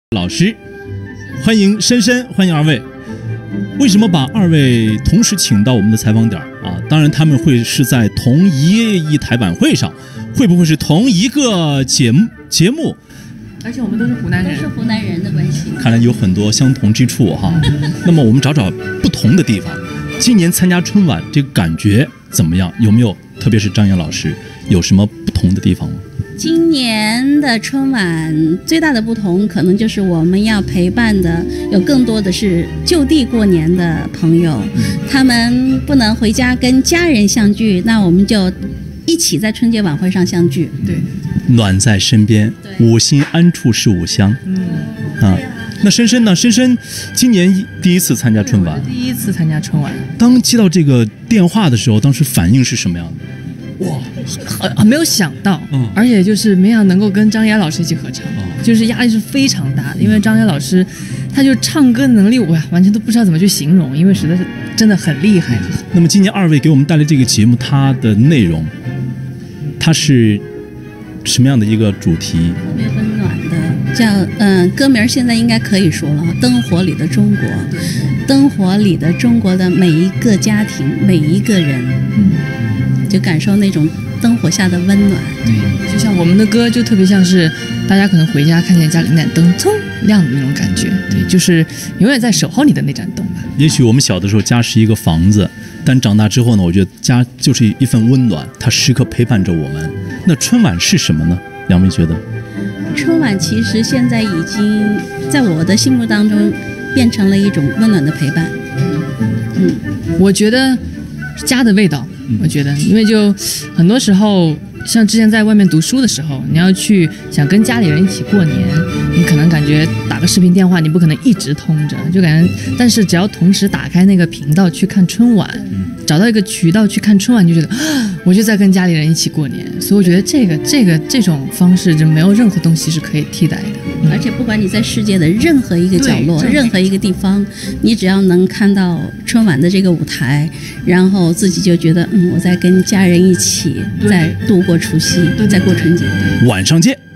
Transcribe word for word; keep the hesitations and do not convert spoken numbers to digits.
老师，欢迎深深，欢迎二位。为什么把二位同时请到我们的采访点啊？当然他们会是在同一一台晚会上，会不会是同一个节目节目？ 而且我们都是湖南人， 都是湖南人的关系。 看来有很多相同之处哈。那么我们找找不同的地方。今年参加春晚这个感觉怎么样？有没有？特别是张岩老师有什么不同的地方吗？ 今年的春晚最大的不同，可能就是我们要陪伴的有更多的是就地过年的朋友，嗯、他们不能回家跟家人相聚，那我们就一起在春节晚会上相聚。 对， 暖在身边，五心安处是吾乡。嗯啊，那深深呢？深深今年第一次参加春晚， 第一次参加春晚。 当接到这个电话的时候，当时反应是什么样的？ 哇，很没有想到，嗯，而且就是没想到能够跟张岩老师一起合唱，嗯、就是压力是非常大的，因为张岩老师，他就唱歌能力，我呀完全都不知道怎么去形容，因为实在是真的很厉害。 那么今年二位给我们带来这个节目，它的内容，它是什么样的一个主题？ 特别温暖的，叫嗯、呃，歌名现在应该可以说了，《灯火里的中国》，灯火里的中国的每一个家庭，每一个人，嗯。就感受那种灯火下的温暖。 对，就像我们的歌，就特别像是大家可能回家看见家里那盏灯噌亮的那种感觉。对，就是永远在守候你的那盏灯吧。 也许我们小的时候家是一个房子，但长大之后呢，我觉得家就是一份温暖，它时刻陪伴着我们。那春晚是什么呢？两位觉得？ 春晚其实现在已经在我的心目当中变成了一种温暖的陪伴。 嗯，我觉得家的味道。我觉得，因为就很多时候，像之前在外面读书的时候，你要去想跟家里人一起过年，你可能感觉打个视频电话，你不可能一直通着，就感觉，但是只要同时打开那个频道去看春晚，找到一个渠道去看春晚，你就觉得，啊，我就在跟家里人一起过年。所以我觉得这个这个这种方式就没有任何东西是可以替代的。 嗯、而且不管你在世界的任何一个角落、任何一个地方，你只要能看到春晚的这个舞台，然后自己就觉得，嗯，我在跟家人一起在度过除夕，在过春节。 晚上见。